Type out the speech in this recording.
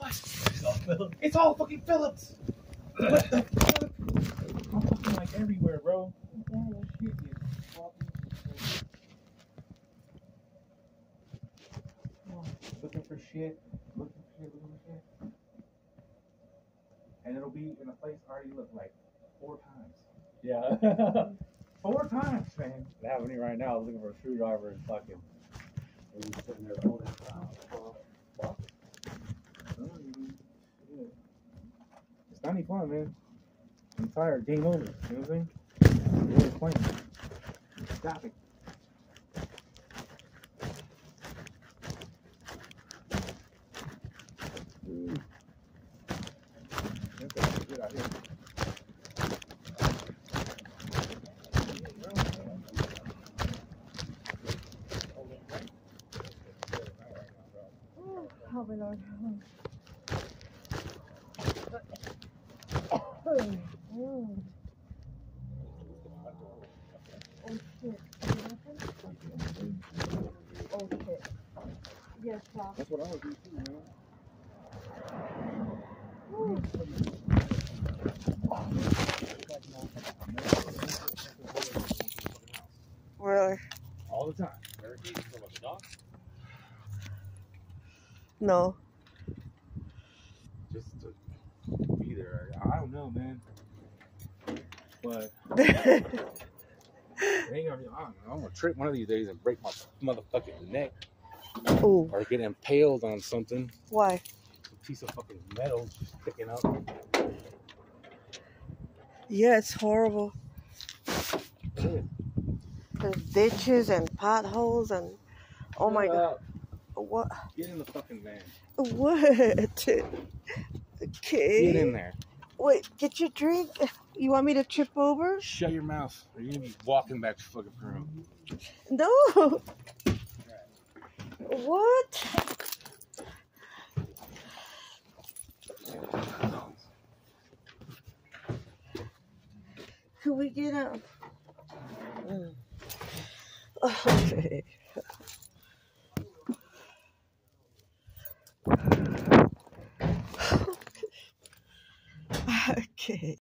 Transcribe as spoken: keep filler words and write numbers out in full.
What? It's all Phillips. It's all fucking Phillips. What the fuck? I'm fucking like everywhere, bro. Oh, shit, looking for shit, looking for shit, looking for shit. And it'll be in a place I already looked like four times. Yeah. Four times, man. It's happening right now. I was looking for a screwdriver and fucking. And he's sitting there the whole damn time. What? It's not any fun, man. I'm tired. Game over. You know what I'm saying? What are playing? Stop it. Ooh. That's good out here. Oh my Lord. Oh. Oh shit. Oh shit. Yes, Pop. That's what I would do too, man. Woo. Really? All the time. No. Just to be there. I don't know, man. But hang on, I'm, I'm gonna trip one of these days and break my motherfucking neck. Ooh. Or get impaled on something. Why? A piece of fucking metal just sticking up. Yeah, it's horrible. Yeah. There's ditches and potholes and oh my God. What? Get in the fucking van. What? Okay. Get in there. Wait, get your drink. You want me to trip over? Shut your mouth, or you're gonna be walking back to fucking room. No. What? Could we get out? Mm. Okay. Okay.